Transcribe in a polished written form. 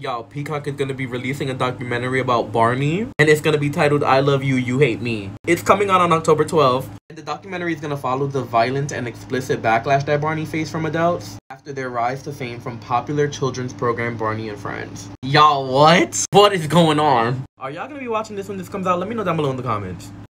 Y'all, Peacock is gonna be releasing a documentary about Barney, and it's gonna be titled I Love You, You Hate Me. It's coming out on October 12th, and the documentary is gonna follow the violent and explicit backlash that Barney faced from adults after their rise to fame from popular children's program Barney and Friends. Y'all, what? What is going on? Are y'all gonna be watching this when this comes out? Let me know down below in the comments.